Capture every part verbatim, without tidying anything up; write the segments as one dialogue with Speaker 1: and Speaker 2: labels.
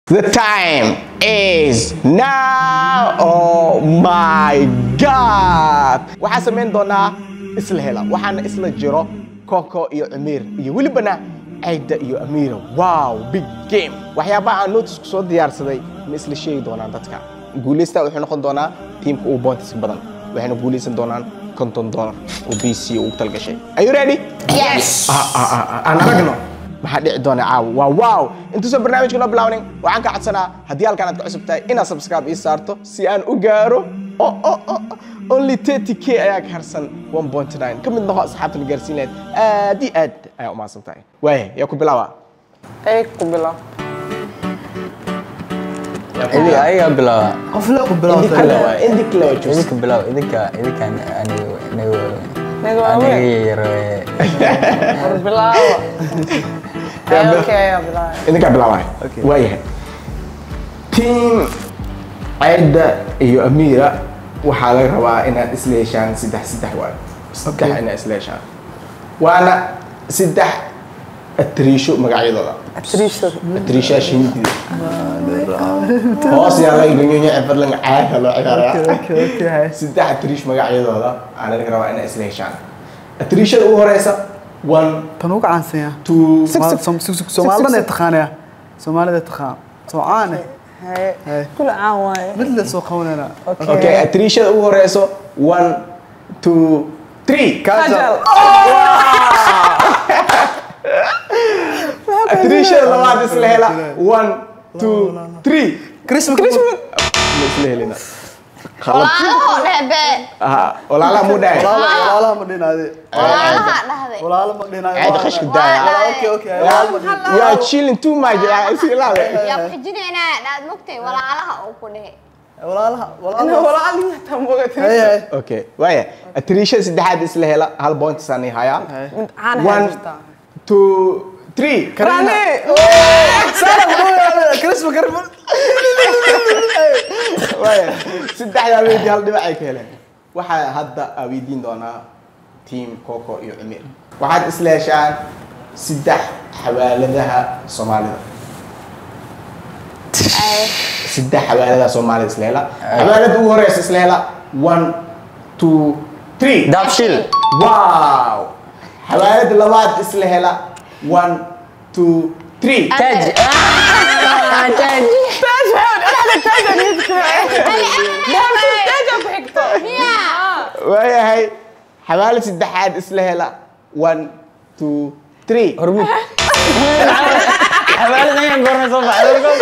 Speaker 1: The time is now. Oh my God! waxaan sameyn doonaa isla hela waxaan isla jiro Coco iyo Amir iyo walibana Aida iyo Amira. Wow, big game. waxyaabaha aan notice ku soo diyaarsaday ma isla sheegi doonaan dadka. guuleysta wuxuu noqon doonaa teamka ugu points badan. waxayna guuleysan doonaan konton dollar oo B C ugu talgashay. Are you ready?
Speaker 2: Yes.
Speaker 1: Ah ah ah aan aragno. maxaa dhici doona caaw wow wow inta soo barnaamijka noo bilaawnay waxaan ka codsanaa haddii halkan aad ku cusub tahay inaad subscribe ii saarto si aan u gaaro oh oh oh only thirty K ayaa ka harsan one point nine ka mid noqo asxaabta la gaarsiin lahayd aad iyo aad ayaa u mahadsan tahay waaya yaa ku bilaawa
Speaker 2: ay ku bilaaw
Speaker 3: إذا أيها بلا
Speaker 4: قفلة قبلة
Speaker 1: عندك كلا
Speaker 3: إذا بلا إذا كا إذا كان أنا أنا
Speaker 2: نقول
Speaker 3: أنا
Speaker 2: أوي
Speaker 3: غير
Speaker 2: bilaaw okay bilaaw
Speaker 1: عندك bilaawa waaya team Aida iyo Amira waxaa laga rabaa inaad isla yeeshaan saddex saddex waay saddex inaad isla yeeshaan waana saddex attriisho magacyadooda
Speaker 2: attriisho
Speaker 1: attriisha shindi hoos yaa laga ganyo afar lang caad loo ciyaaraya
Speaker 4: okay okay
Speaker 1: saddex attriish magacyadooda aan laga rabaa inaad isla yeeshaan attriishada ugu horeysa one
Speaker 4: تنوك عن سيا
Speaker 1: two
Speaker 4: سومالنا تخانيا سومالنا تخان سوعانة
Speaker 2: هاي كل عام واي
Speaker 4: مثل سوق هوننا
Speaker 1: okay attriishada ugu horeyso one two three
Speaker 2: كاجل
Speaker 1: attriishada labaad isla hela one two three
Speaker 4: كريسمس
Speaker 2: كريسمس
Speaker 1: isla helina
Speaker 5: walaalaha dhebe
Speaker 1: ah walaalaha muday
Speaker 4: ولا لا مدينة هذه
Speaker 5: walaalaha dhahday
Speaker 4: ولا لا مدينة
Speaker 1: عاد خشك دايا
Speaker 4: اوكي اوكي ولا لا مدينة
Speaker 1: you are chilling too much يا اسي لا
Speaker 5: yaa ku xijinayna dhaad mugtay walaalaha oo ku dhahay
Speaker 4: ولا لا ولا
Speaker 2: أنا
Speaker 4: لا
Speaker 2: ولا علي تنبغتني
Speaker 4: هي هي
Speaker 1: okay waaya attriishada saddexaad isla hela hal point sani haya
Speaker 2: أنا
Speaker 1: one two three
Speaker 2: راني
Speaker 4: كريسمس كريسمس
Speaker 1: waaya saddexda weedi hal dhibac ay ka heleen waxa hadda aweydiin doonaa team Coco iyo Amir waxaad isla heshaan saddex xawaaladaha Soomaalida saddex xawaaladaha Soomaalida isla hela xawaalada ugu horeysa isla hela one two three
Speaker 3: دابشيل
Speaker 1: wow xawaalada labaad isla hela one two three
Speaker 3: تاج آه تاج
Speaker 2: تاج أنا تاج أنا تاج بحكته
Speaker 1: waayahay xawaalad saddexaad isla hela one two three
Speaker 3: هرمود حوالي غير قرن صباح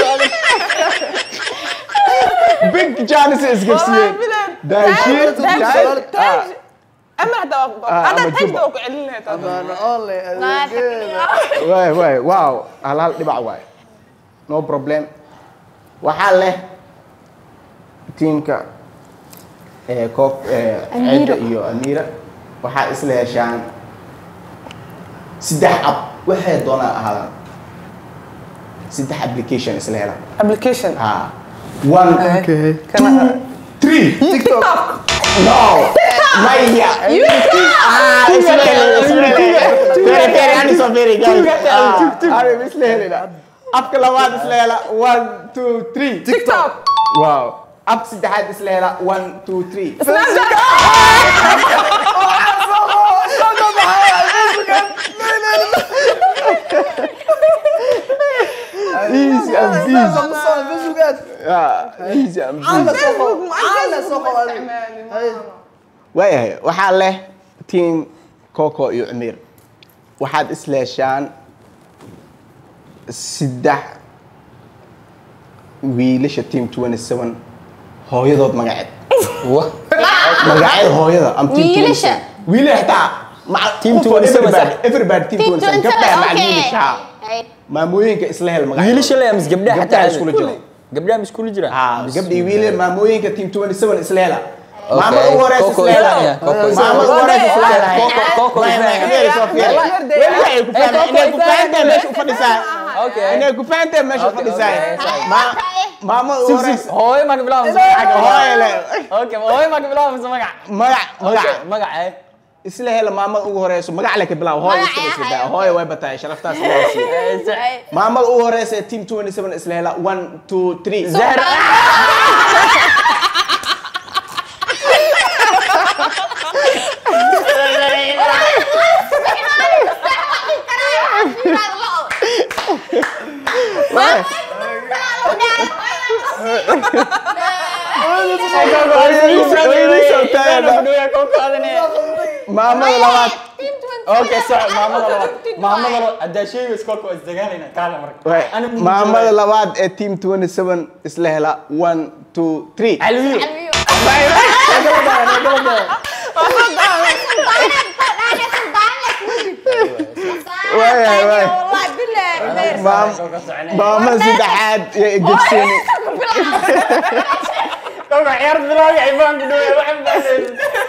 Speaker 1: big chance isgaarsiiyeen daashiin
Speaker 2: تاج أما هذا
Speaker 1: آه،
Speaker 2: هذا
Speaker 1: أما
Speaker 2: تاج
Speaker 1: جبا.
Speaker 2: ده وقعلنا هذا
Speaker 4: انا اونلي
Speaker 1: waay waay wow hal hal dhibac waay no problem waxaa leh teamka ee Coco ee Aida iyo Amira waxaa isla heshaan saddex app waxay doonaan ahaadaan saddex application isla hela
Speaker 2: application
Speaker 1: ha one
Speaker 4: اوكي
Speaker 1: two three
Speaker 4: تيك توك
Speaker 1: no maya ah isla hela isla hela very very ani so very good ah ari isla hela appka labaad isla hela one two three
Speaker 2: تيك توك
Speaker 1: wow app saddexaad isla hela one two three
Speaker 2: سناب شات
Speaker 1: easy and easy ah easy and
Speaker 4: على
Speaker 1: easy
Speaker 4: سوق على سوق
Speaker 1: waayahay waxaa leh team Coco iyo Amir waxaad isla heshaan saddex wiilasha team twenty-seven hooyadood magaceed
Speaker 3: واه
Speaker 1: magaceed hooyada am team
Speaker 5: Wiilasha?
Speaker 1: twenty-seven wiilasha xitaa maca
Speaker 3: Team twenty-seven
Speaker 1: everybody everybody team
Speaker 5: team
Speaker 1: twenty-seven
Speaker 5: twenty-seven
Speaker 1: gabdhaha maca
Speaker 5: okay
Speaker 1: wiilasha maamooyinka isla hel magaceed
Speaker 3: wiilasha la yamis gabdhaha
Speaker 1: Gabdhaha
Speaker 3: حتى
Speaker 1: iskula jiro.
Speaker 3: gabdhaha mis kula jira
Speaker 1: ah gabdhii wiilal maamooyinka team twenty-seven isla hela
Speaker 3: Okay.
Speaker 1: maama ugu horeysa
Speaker 3: Coco
Speaker 1: isla hela
Speaker 3: yeah, Coco is-
Speaker 1: maama ugu horeysa isla hela
Speaker 3: Coco Coco is
Speaker 1: Maya,
Speaker 3: there.
Speaker 1: Amir soo fiiri waxay ku fahmay inay ku fahantay meesha u fadhisaa
Speaker 3: Okay.
Speaker 1: inay ku fahantay meesha u
Speaker 3: Okay,
Speaker 1: fadhisaa
Speaker 3: okay.
Speaker 1: ma maama ugu horeysa
Speaker 3: هوي ما قبلها
Speaker 1: hooyo le
Speaker 3: اوكي هوي ما قبلها بس مقع
Speaker 1: magac magac
Speaker 3: مقع ايه
Speaker 1: isla hela maamada ugu horeyso magac leh ka bilaw hooyo isla isla daa hooyo way batay sharaftaas ilaasi maamada ugu horeyso team twenty-seven isla hela one two three
Speaker 3: Zahra
Speaker 1: maamada labaad
Speaker 3: Okay, sorry, maamada labaad. Maamada labaad hadda sheego iskoolka waa isdagaalayna kaala marka.
Speaker 1: maamada labaad ee team twenty-seven isla hela one two three
Speaker 3: Alwiyo.
Speaker 1: maamada saddexaad ee gibsini
Speaker 3: Kooka ciyaar bilaawi ay baan ku dhaweey waxaan baahnay.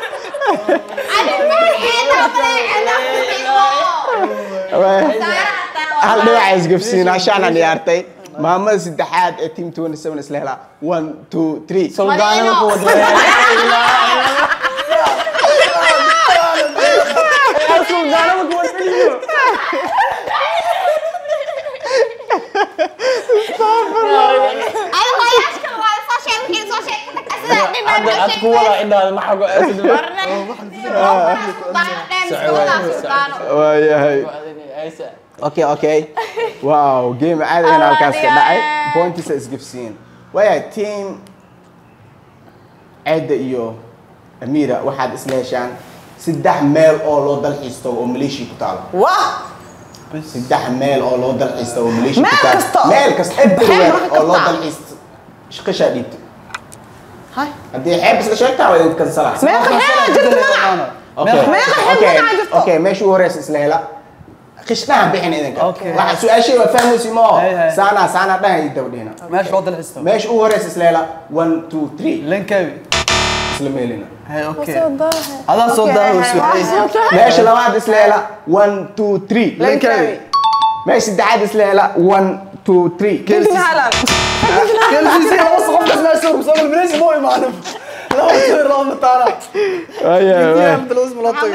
Speaker 1: hal dhinac isgibsini ashaan aan ciyaartay maamada saddexaad ee team twenty-seven isla hela one two three
Speaker 3: Suldaanada ku wadaya. Suldaanada ku wadaya. Ad ku wada indhaada ma xago asid.
Speaker 1: waayahay okay okay wow game caadi ah halkaas ka dhacay points isgibsiin waayahay team Aida iyo Amira waxaad isla heshaan saddex meel oo loo dalxiisto oo Malaysia ku taalo
Speaker 2: Wah!
Speaker 1: saddex meel oo loo dalxiisto oo Malaysia ku
Speaker 2: Meel
Speaker 1: taalo
Speaker 2: kasta.
Speaker 1: meel kasta everywhere
Speaker 2: Meel
Speaker 1: oo loo
Speaker 2: kasta.
Speaker 1: dalxiisto shaqasha dhibto
Speaker 2: Hai.
Speaker 1: haddii xeeb isla sheegtaa waa idin kansala
Speaker 2: Meeqa xeeb jirta maaha?
Speaker 1: okay
Speaker 2: Meeqa xeeb
Speaker 1: okay
Speaker 2: waxaa jirto?
Speaker 1: okay meesha ugu horeysa isla hela qishnaha bixin idinka
Speaker 4: Okay.
Speaker 1: waxa su'aashay waa fahmaysi ma
Speaker 4: Hey, hey.
Speaker 1: saana saana dhahay dabdhina
Speaker 4: meesha loo dalxiisto
Speaker 1: meesha ugu horeysa isla hela one two three
Speaker 4: linkawi
Speaker 1: isla meelina
Speaker 4: hay okay adaa soo daawo suuxay
Speaker 1: meesha labaad isla hela one two three
Speaker 4: linkawi
Speaker 1: meesha saddexaad isla hela one two three
Speaker 2: Kelsi halan.
Speaker 4: kelsiisi hoos qof isla soo soo bilbilis moo imaano loo soo loo mataana
Speaker 1: ayaa
Speaker 4: yaa bilus ma loo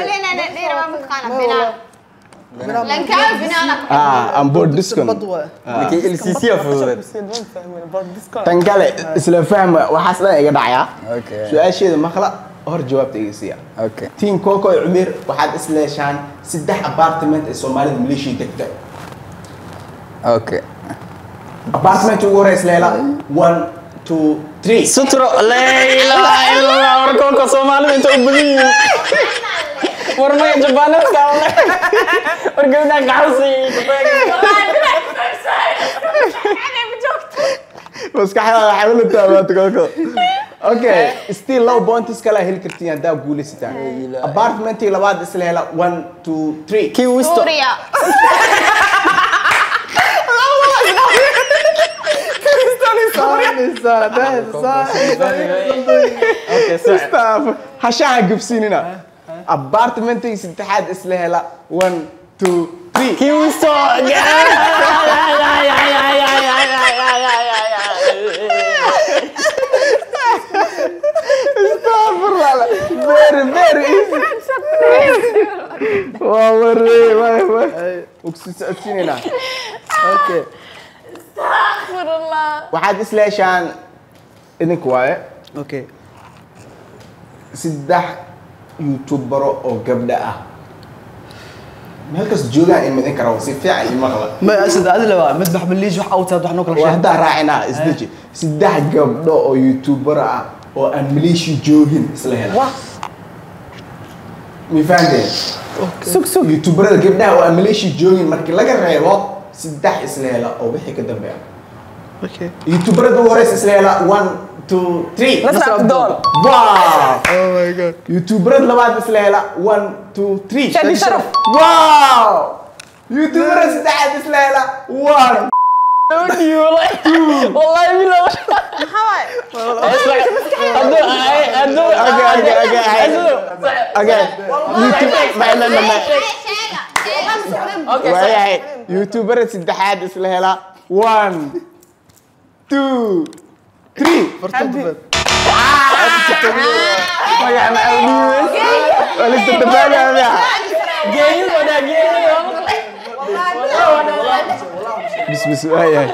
Speaker 1: ah am board discount
Speaker 4: badwa
Speaker 3: Laki L C C afuudad.
Speaker 1: tan kale isla fahma waxaas dhan iga dhacaya
Speaker 3: Okay.
Speaker 1: su'aasheeda maqla hor jawaabta iga siiya
Speaker 3: Okay.
Speaker 1: team Coco iyo Umir waxaad isla heshaan saddex apartment ee Soomaalida Malaysia degta
Speaker 3: Okay.
Speaker 1: apartment ugu horeysa leela one two three
Speaker 3: Sutro la ilaha illallah warkoonka Soomaalida inta u badan yihiin. Warmay Japanese ka wala. Wargabna qaxsi.
Speaker 1: maskaxda waxa la taabato Coco okay still low points kala heli kartiin hadaa guulaysataan apartmentii labaad isla hela one two three
Speaker 3: Kii wisto. Okay, so
Speaker 1: staff hashaa gubsinina apartmentii saddexaad isla hela one two three
Speaker 3: kii wisto.
Speaker 1: very very easy waa warre waa waa uksi socodsiinayna okay waxaad isla heshaan idinku waaye
Speaker 4: okay
Speaker 1: saddex youtubero oo gabdha ah meel kas joogaan in midin karo si fiican iyo maqla
Speaker 4: ma asad adila waa mid baxmaliis wax awtaad wax noo kala
Speaker 1: waa
Speaker 4: sheeg
Speaker 1: haddaa raacinaa isdeji saddex gabdho oo youtuber ah oo aan Malaysia joogin isla hela mi fahanteen
Speaker 2: Sug sug.
Speaker 1: youtuberada gabdhaha oo aan Malaysia joogin markii laga reebo saddex isla hela oo wixii ka dambeeya
Speaker 4: okay
Speaker 1: youtuberada ugu horeysa isla hela one two three
Speaker 2: Nasr Abdul.
Speaker 1: wow
Speaker 4: oh my god
Speaker 1: youtuberada labaad isla hela one two three
Speaker 2: Shadi Sharaf.
Speaker 1: wow youtuberada saddexaad isla hela one
Speaker 3: Wallahi bila.
Speaker 2: Hawai.
Speaker 3: Ado ay ado.
Speaker 1: Okay, okay, okay. Okay. YouTube ma ma ma ma.
Speaker 3: Okay, so
Speaker 1: Waayahay youtuber saddexaad isla hela one two three
Speaker 4: fartad
Speaker 3: magaca ma awdiyo.
Speaker 1: ولسه تفاهم يا
Speaker 3: جايين ولا جايين
Speaker 1: بس بس هاي هاي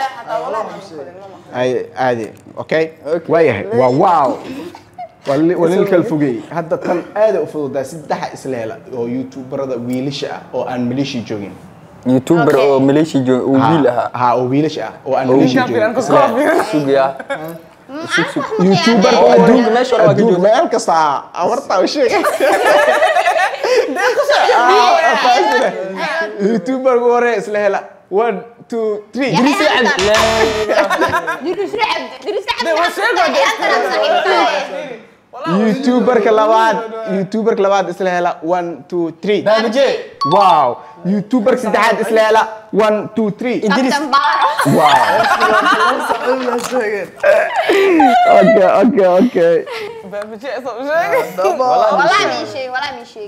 Speaker 1: هاي عادي اوكي وياهي واو واو وللك الفوقي هذا كان هذا افضل سدح اسلاله او يوتيوبردا ويلش او ان مليشي جوجين
Speaker 3: يوتيوبر او مليشي جو ويل ها
Speaker 1: ها او ويلش او ان مليشي جوجين
Speaker 3: سوقيا
Speaker 1: يوتيوبر
Speaker 3: adduunka meesha waa
Speaker 1: adduunka meel kasta awarta u sheeg يوتيوبر hore isla hela one two three
Speaker 5: دريس عبد دريس عبد دريس عبد
Speaker 1: يوتيوبر كلابات يوتيوبر كلابات isla hela one two three
Speaker 3: baabije
Speaker 1: واو يوتيوبر سدحات isla hela one two three
Speaker 5: إدريس
Speaker 1: واو اوكي اوكي اوكي
Speaker 5: والله من شيء والله من شيء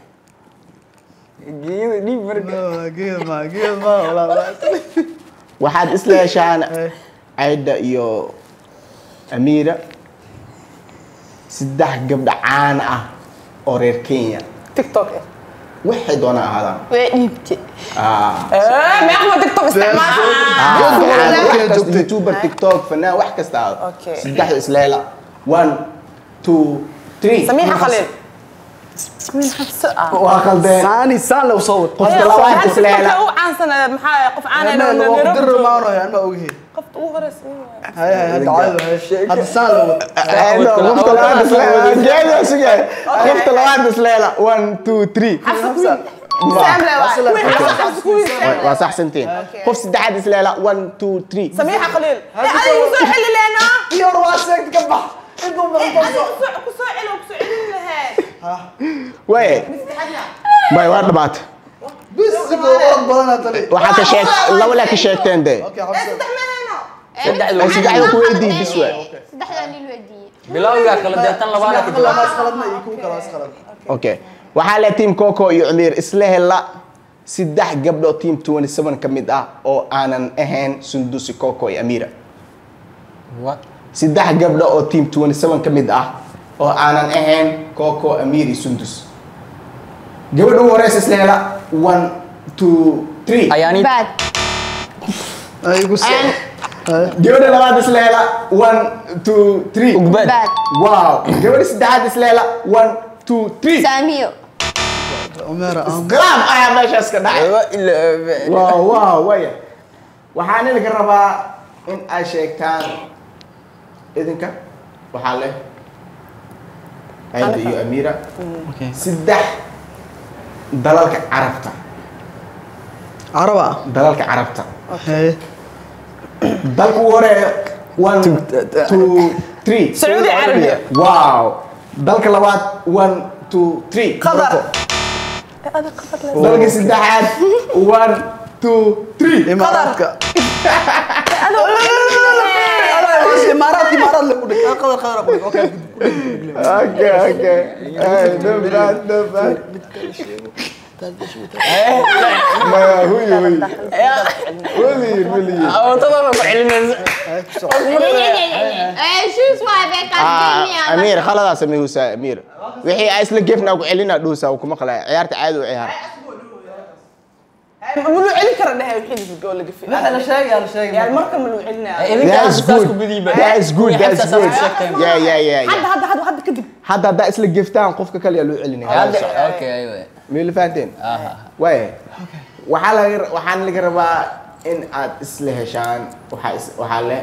Speaker 3: جايين دي برجع
Speaker 4: قيمة قيمة والله
Speaker 1: waxaad isla heshaan ayda iyo Amira saddex gabdho caan ah oo reer Kenya
Speaker 2: تيك توك
Speaker 1: waxay doonaan ahaadaan
Speaker 5: ويبتي
Speaker 1: ah
Speaker 2: ايه ما احمد تيك توك استعمال
Speaker 1: youtuber tiktok fanaan wax kasta aad
Speaker 2: Okay.
Speaker 1: saddex isla hela one two three
Speaker 2: سميحة خليل مين حبسة
Speaker 1: waa qaldeen
Speaker 4: ثاني سان لو صوت
Speaker 1: qofka labaad isla hela
Speaker 2: هو عن سنة محايا قف عنا
Speaker 4: انا لو اقدر ما انا يعني ما اوجه
Speaker 2: قف وغرس
Speaker 4: هاي هاي هذا عايز هذا سان لو
Speaker 1: qofka labaad isla hela jeeda sugay qofka labaad isla hela one two three waa sax santeen qof saddexaad isla hela one two three
Speaker 2: سميحة خليل هذا يسوي حل لنا
Speaker 4: يور واسك تكبح انتم
Speaker 2: هذا كسوع له كسوع لها
Speaker 1: way bay waa dhabaat
Speaker 4: بس ورد بلنا تلي
Speaker 1: waxaa ka sheeg laba la ka sheegteen de
Speaker 4: اوكي حبس
Speaker 1: saddexda ku weydii bis way
Speaker 5: صدحنا لي الودي
Speaker 3: bilowga kala deetan labaad ka
Speaker 4: خلاص خلصنا يكون خلاص خلاص
Speaker 1: okay waxaa la team Coco iyo Amir isla hela saddex gabdho team twenty-seven kamid ah oo aanan ahayn Sundusi Coco iyo Amira
Speaker 3: what
Speaker 1: saddex gabdho oo team twenty-seven kamid ah oo aanan ahayn Coco Amir iyo Sundus gabadhu horeys isla hela one two three
Speaker 3: ayaani
Speaker 5: بعد
Speaker 4: اي بس
Speaker 1: gabadha labaad isla hela one two three
Speaker 3: ugbad
Speaker 5: بعد
Speaker 1: wow gabadha saddexaad isla hela one two three
Speaker 5: ساميو
Speaker 4: عميرة ام
Speaker 1: قرام ayaa meeshaas ka dhacay
Speaker 3: ila
Speaker 1: waaw waaw waya waxaan idinka rabaa in ay sheegtaan idinka waxaa leh Ayda iyo Amira saddex dalalka carabta
Speaker 4: عربة
Speaker 1: dalalka carabta
Speaker 4: هاي
Speaker 1: dalka ugu horeeya one two three
Speaker 2: سعودي عربية
Speaker 1: waaw dalka labaad one two three
Speaker 2: قطر
Speaker 1: dalka saddexaad one two three
Speaker 4: اماراتك امارات امارات اللي بدك قدر قدر اقول اوكي
Speaker 1: اوكي اوكي اي نبرات نبرات ما هو هو ولي ولي
Speaker 3: oo tadaba ku celinaysa
Speaker 5: شو اسمها بيك الدنيا
Speaker 1: امير خلاص سميهوسا امير وحي اسلا جفنا ku celina dhuusa kuma qalay ciyaarta caadi u ciyaar
Speaker 2: منو علي كره ده وحيد في الجول اللي في
Speaker 4: لا انا شايق انا شايق
Speaker 2: يعني مركب منو علنا
Speaker 1: that's good that's good that's good yeah yeah yeah
Speaker 2: حد حد حد حد كذب
Speaker 1: hadda hadda isla giftaan qofka kale yaa loo celinaya
Speaker 3: okay aywa
Speaker 1: meel faanteen
Speaker 3: aha
Speaker 1: way waxa la waxaan laga rabaa in aad isla heshaan waxa waxa le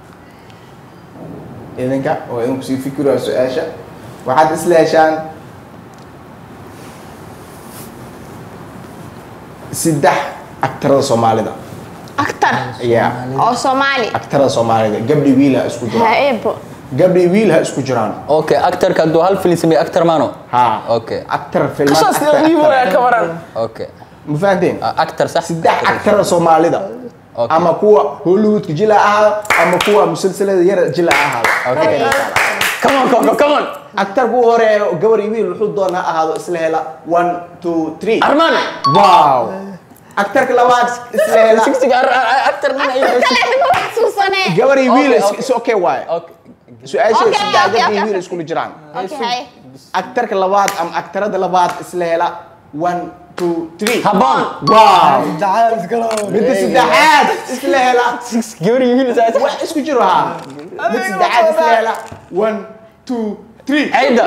Speaker 1: idinka oo idinku sii fikiro su'aasha waxaad isla heshaan saddex aktarada Soomaalida
Speaker 5: اكتر
Speaker 1: yeah
Speaker 5: او صومالي
Speaker 1: aktarada Soomaalida gabdhi wiila isku jiraan
Speaker 5: هايبو
Speaker 1: gabdhi wiil ha isku jiraan
Speaker 3: okay actor ka doo hal film samee actor maano
Speaker 1: ha
Speaker 3: okay
Speaker 1: aktar film
Speaker 2: قصص يجيبوا يا كبران
Speaker 3: okay
Speaker 1: ma fahanteen
Speaker 3: actor صح
Speaker 1: saddex aktarada Soomaalida
Speaker 3: Okay.
Speaker 1: ama kuwa Hollywood jila ah ama kuwa musalsalada yar jila ah
Speaker 3: okay come on come on come on
Speaker 1: aktar ku horeeyo gabar iyo wiil wuxuu doonaa ahaado isla hela one two three
Speaker 3: arman
Speaker 1: wow aktarka labaad isla hela
Speaker 3: sixty actor man ay
Speaker 5: كلا عندك محسوسنه
Speaker 1: gabar iyo wiil
Speaker 3: Okay, okay.
Speaker 1: is okay waay
Speaker 3: okay
Speaker 1: su'aasha
Speaker 5: Okay,
Speaker 1: saddex
Speaker 5: okay,
Speaker 1: gabdhi iyo
Speaker 5: okay.
Speaker 1: wiil isku jiraan
Speaker 5: اوكي هاي
Speaker 1: aktarka labaad ama aktarada labaad isla hela one two three
Speaker 3: habboon
Speaker 1: wow
Speaker 4: جعان اسكرو
Speaker 1: midda saddexaad isla hela
Speaker 3: gabar iyo wiil saas
Speaker 1: wax isku jiro ha midda saddexaad isla hela one two three
Speaker 3: عيدة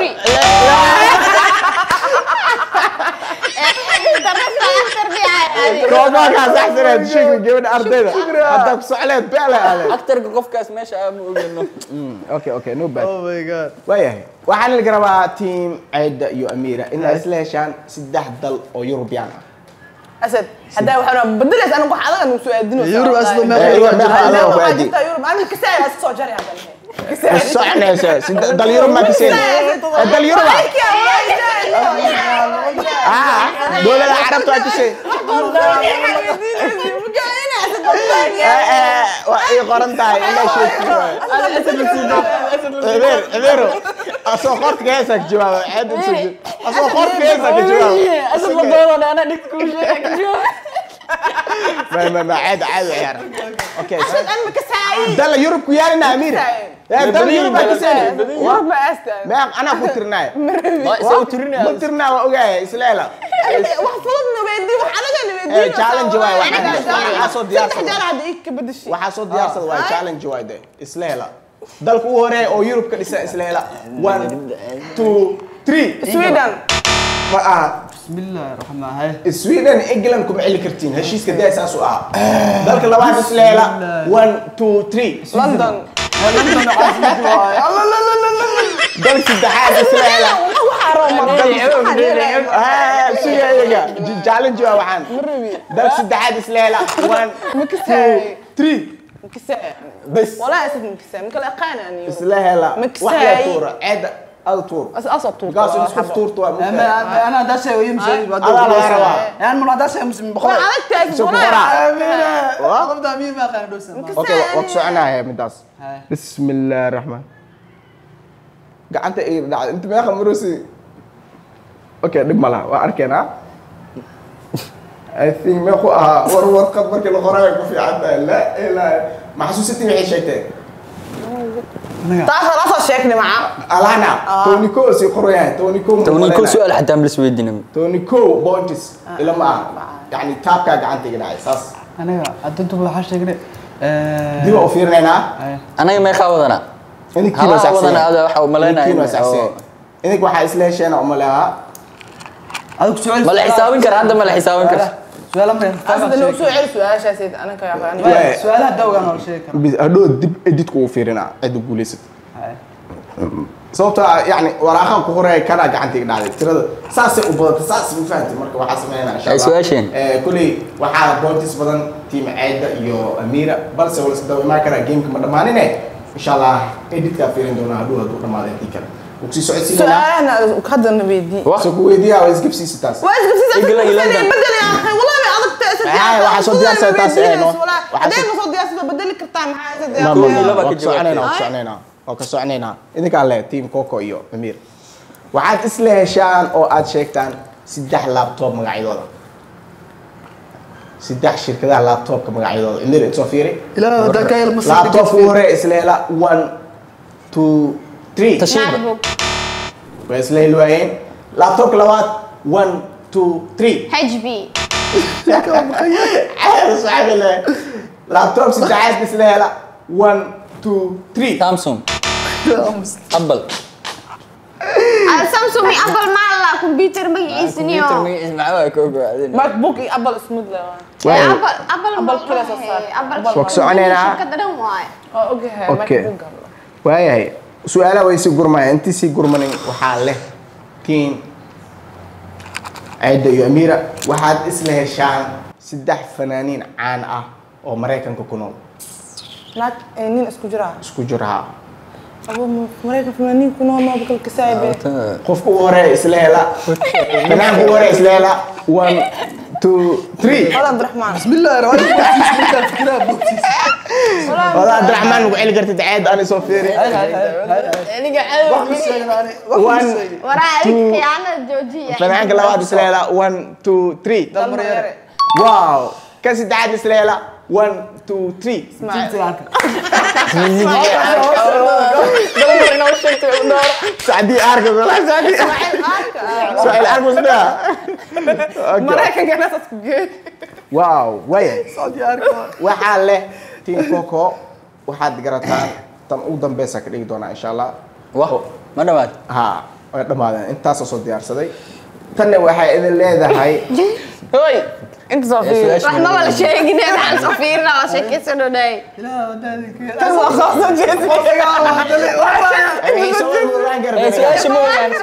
Speaker 1: كوما كان أحسن شيء جبنا أرضنا هذاك سؤالات بيعلى عليه
Speaker 3: أكتر قف كاس ماشي أبو إنه
Speaker 1: أوكي أوكي نو باد
Speaker 4: اوه ماي جاد
Speaker 1: وياهي waxaan la garabaa team عيدة iyo أميرة إن إسلاهشان سدح دل أو يوروبيان
Speaker 2: أسد هذا وحنا بدلت أنا بحاول أنا سؤالين
Speaker 4: يورو أصلاً ما
Speaker 1: إيه،
Speaker 4: يورو
Speaker 1: ما
Speaker 2: أنا
Speaker 1: خلاص
Speaker 2: واحد
Speaker 1: وادي
Speaker 2: جبت يورو أنا كسائر أساسا جري هذا كسائر
Speaker 1: الصحن يا سيد دل يورو ما كسين دل يورو آه دول العرب تاع كسين وأي قرن تاعي إلا شيء
Speaker 3: أنا أسد بسيطة أسد
Speaker 1: أمير أميرو أصوخرت كيسك جواب عيد نسجل أصوخرت كيسك جواب
Speaker 3: أسد مضيرة أنا نك كل شيء
Speaker 1: ما ما ما عاد عاد عيار اوكي
Speaker 2: أنا كسائر
Speaker 1: دل يوروب كيالنا امير دل يوروب كيسين
Speaker 2: يورو ما أستاهل
Speaker 1: ما انا كنت رناي
Speaker 3: سوي ترينا
Speaker 1: كنت رنا واوغاي اسلالا
Speaker 2: وحفظنا بيدي وحنا
Speaker 1: ايه challenge واي waxaa soo diyaarsan
Speaker 2: جار هذا إيك بدش
Speaker 1: waxaa soo diyaarsan waa challenge waay de isleela dalka u hore oo Europe ka dhisa isleela one two three
Speaker 2: سويدن
Speaker 1: ma ah
Speaker 4: بسم الله الرحمن الرحيم
Speaker 1: Sweden England kuma cili kartiin heshiiska daa saas u ah dalka labaad isleela one two three
Speaker 2: لندن
Speaker 4: لندن عاصمتي واي الله لا لا لا لا
Speaker 1: dalka saddexaad isleela ها سويا challenge waa waxaan dalka saddexaad isleela one two three
Speaker 2: مكسائر
Speaker 1: بس
Speaker 2: ولا أسد مكسائر ممكن أقانا أني
Speaker 1: isleela
Speaker 2: مكساي.
Speaker 1: waxla tuura عيد al tuur
Speaker 2: أس أصل طول
Speaker 1: gaas isku tuurto waa
Speaker 4: انا انا ده شيء يمشي بعد
Speaker 1: أنا لا أعرف.
Speaker 4: يعني من ده شيء مسلم بخير
Speaker 2: أنا تعرف
Speaker 1: سوق
Speaker 2: ولا
Speaker 1: قراءة.
Speaker 4: امين والله ده مين ما كان دوسن
Speaker 1: اوكي وقصعناها midaas
Speaker 4: هاي.
Speaker 1: بسم الله الرحمن gacanta ay dhacday inta meeqa marusi okay dib malaha waa arkeena I think meeqo ah war warqad markii la qoraayo ku fiican la ilaa ma xasuusatay waxay sheegtay
Speaker 2: تعرف خلاص شيكني معاه
Speaker 1: alana toniko si qoraya toniko
Speaker 3: توني سؤال حتى أملس ويدنا
Speaker 1: toniko points ila ma yani taabka gacanta iga dhacay saas
Speaker 4: انا انتم بحاجه كده
Speaker 1: dib u fiirnayna
Speaker 3: أنا ما يخاوضنا
Speaker 1: inik
Speaker 3: هلا عوضنا هذا واحد ملينا
Speaker 1: inik waxa isla hesheena umalaha
Speaker 4: هذاك سؤال
Speaker 3: ما له حسابين كر هذا ما له حسابين كر
Speaker 4: سؤال امر
Speaker 2: أسد إنه سؤال سؤال شيء سيد أنا كيا
Speaker 4: سؤال هذا انا شيء
Speaker 1: hadhow dib editku u fiirina cid guuleysat sababta yani waraaqan ku horeey kana gacanta iga dhacday tirada saasay u badatay saas u fahamtay marka waxa sameeyana insha
Speaker 3: Ay
Speaker 1: Allah
Speaker 3: su'aasheen.
Speaker 1: ee kulli waxa points badan team Aida iyo Amira balse wala sidoo ma kara game ka dhamaanine insha Allah editka fiirin doona hadhow haduu dhamaado intii kale وكسي سعود سينا
Speaker 2: سؤال أنا كهذا النبيدي
Speaker 1: سوكو ويديا ويسكب سي ستاس
Speaker 2: واسف سيد
Speaker 3: يقول لك
Speaker 2: بدل
Speaker 3: لندن.
Speaker 2: بدل يا أخي والله ما عضك تأسف
Speaker 1: هاي واحد صوت ديال سيتاس إنه واحد
Speaker 2: بعدين
Speaker 1: صوت
Speaker 2: صوت ديال بدل لك كرتان معاه
Speaker 1: ما
Speaker 3: كل
Speaker 1: ما
Speaker 3: لبك
Speaker 1: وكسعنينا وكسعنينا وكسعنينا إذا قال له تيم كوكو إيو أمير وعاد إسله شان أو عاد شيكتان سدح لابتوب مقاعدودا سدح شركة لابتوب كمقاعدودا أمير إتصوفيري
Speaker 4: لا ده كاي المصري
Speaker 1: لابتوب فوري إسله لا one two three
Speaker 3: تشيب
Speaker 1: وإسله الوين لابتوب كلوات one two three
Speaker 5: اتش بي
Speaker 1: عارف صعب له لابتوب سدحات إسله لا one two three
Speaker 3: سامسونج أبل
Speaker 5: سامسونج ابل مع كمبيوتر مجيسنيو
Speaker 3: كمبيوتر معاه كوكو بعدين
Speaker 2: ماك بوك أبل اسمه له
Speaker 5: ابل ابل
Speaker 2: أبل كلا صار.
Speaker 5: ابل
Speaker 1: وكسعنينا.
Speaker 5: شركة دم واي
Speaker 2: أوكي ماك
Speaker 1: أوكي.
Speaker 2: بوك
Speaker 1: waayahay su'aalaha way sii gurmayaan intii sii gurmanin waxaa leh tiin Aida iyo Amira waxaad isla heshaan saddex fanaaniin caan ah oo Mareykanka ku nool
Speaker 2: ناك نين اسكو جرا
Speaker 1: isku jiraha
Speaker 2: أبو مريكا فنانين كنا ما بكل كسائب
Speaker 1: qofka ugu horeeya isla hela fanaanka ugu horeeya isla hela one two three
Speaker 2: هذا عبد الرحمن
Speaker 4: بسم الله الرحمن الرحيم فكره بوتيس
Speaker 1: wada Abdurrahman ugu celi kartid caad aan soo fiirin
Speaker 4: هاي هاي هاي
Speaker 2: أنا قاعد
Speaker 4: واحد سؤال يعني
Speaker 1: one
Speaker 4: واحد سؤال
Speaker 5: وراء خيانة زوجية
Speaker 1: fanaanka labaad isla hela one two three wow ka saddexaad isla hela one two three
Speaker 4: جبت عنك
Speaker 3: دور
Speaker 1: سعدي ارجو والله سعدي سؤال ارجو اسمها
Speaker 2: maraykanka inaad isku geey
Speaker 1: واو وين
Speaker 4: سعودي اركب
Speaker 1: waxaa leh team Coco waxaad garataan tan ugu dambaysa ka dhigi doona insha Allah
Speaker 3: wah ma dhawaad
Speaker 1: ha way dhamaadeen intaas oo soo diyaarsaday tan waxay idin leedahay
Speaker 2: hoy inta soo fiir
Speaker 5: wax ma wala sheegin aan soo fiirna waa sheekaysan dhay
Speaker 4: لا ودادك
Speaker 2: tan waa khaaso jeed
Speaker 1: ay soo wadaan
Speaker 3: ee
Speaker 1: garab
Speaker 3: su'aasha ma ogaan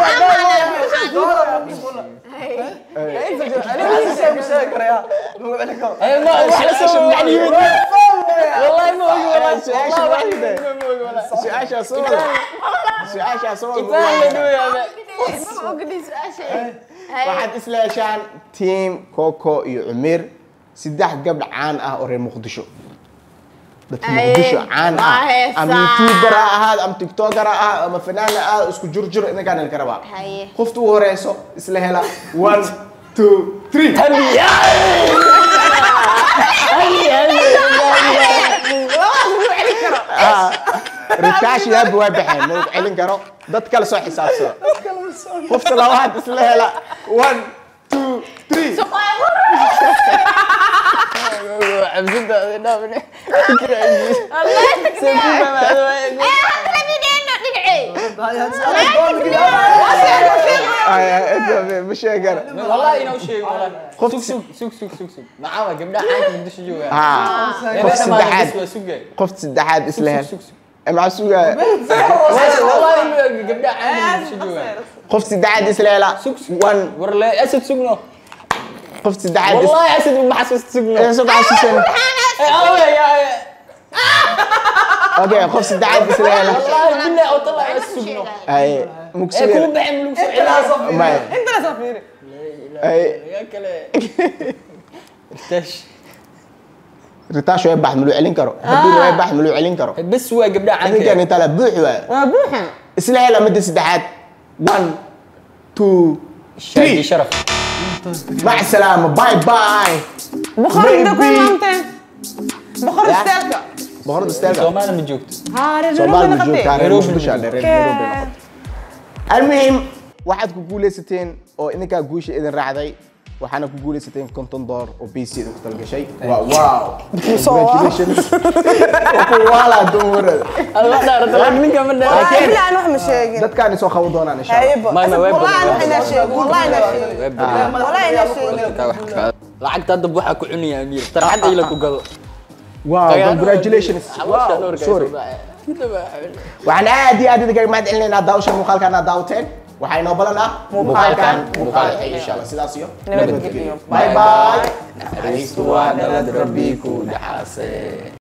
Speaker 3: ee ma wax la soo macniyo wallahi ma ogi wallahi
Speaker 1: su'aasha
Speaker 3: wallahi
Speaker 1: wahida
Speaker 3: ma ogi wallahi
Speaker 1: su'aasha soo su'aasha soo
Speaker 3: intaan la duwaaba
Speaker 5: ma ogdi su'aasha
Speaker 1: waxaad isla heshaan team Coco iyo Umir saddex gabdh caan ah oo reer Muqdisho dadka Muqdisho caan ah ama YouTuber ah ama TikToker ah ama fanaan ah isku jurjur inaga ka rabaa
Speaker 5: haye
Speaker 1: qoftu ugu horeyso isla hela one two three
Speaker 3: tabiya
Speaker 1: rikaash yaa buu baxay ma celin karo dad kale soo xisaabsada qofta labaad isla hela one two three
Speaker 3: abdida dhaafne
Speaker 1: مش هيقدر
Speaker 3: والله انه شيء والله
Speaker 1: خفت
Speaker 3: سوق سوق سوق سوق سوق معاه قبلها عايز مدش جوا
Speaker 1: ها قفت سدحات قفت سدحات اسلهل مع سوق
Speaker 3: والله قبلها عايز مدش جوا
Speaker 1: قفت سدحات اسلهل وان
Speaker 3: ولا اسد سوقنا
Speaker 1: قفت سدحات
Speaker 3: والله اسد ما حسست سوقنا
Speaker 1: سوق عشان اوكي قفت سدحات اسلهل
Speaker 3: والله بالله او طلع سوقنا
Speaker 1: اي مكسور
Speaker 3: كوب بعمل مكسور
Speaker 1: ما
Speaker 2: انت لا soo fiiri
Speaker 1: اي
Speaker 3: يا كله افتش
Speaker 1: ريتاش way bax mulu celin karo hadii way bax mulu celin karo
Speaker 3: بس هو قبلها عنك
Speaker 1: ninkan inta la buux waa
Speaker 2: waa buuxan
Speaker 1: isla hela mid saddexaad one two
Speaker 3: شادي شرف
Speaker 1: مع السلامه باي باي
Speaker 2: boqor inta ku imaanteen boqor
Speaker 1: Ya.
Speaker 2: isteelka
Speaker 1: boqorada isteelka
Speaker 3: سومال ما جوجت
Speaker 2: ها reer
Speaker 1: Soomaali
Speaker 2: Nairobi
Speaker 1: ma joogtaa
Speaker 2: noqotay
Speaker 1: reer Muqdisho reer Nairobi noqotay almuhim waxaad ku guuleysateen oo idinka guusha idin raacday waxaana ku guuleysateen konton dollar oo B C idinku talgashay wow wow congratulations ku wala dumurada
Speaker 3: الله دار طلع منك من دار
Speaker 2: laakiin aan wax ma sheegin
Speaker 1: dadkaan soo qaban doonaan insha Allah
Speaker 2: hayba
Speaker 3: ما- ما وين
Speaker 2: wallahi
Speaker 3: بدنا.
Speaker 2: ina sheeg wallahi ina sheeg wallahi ina sheeg
Speaker 3: lacagta dad waxa ku cunaya amir tarxad ila ku gado
Speaker 1: wow congratulations wow sorry waxaan aad iyo aad idinkaga mahad celinaynaa daawasha muuqaalkan aad daawateen waxaa inoo badan ah muuqaalkan muuqaal xigay insha Allah sidaas iyo
Speaker 2: nabadgelyo
Speaker 1: bye bye
Speaker 3: naxariistu waa nabad rabbi ku dhaxaasay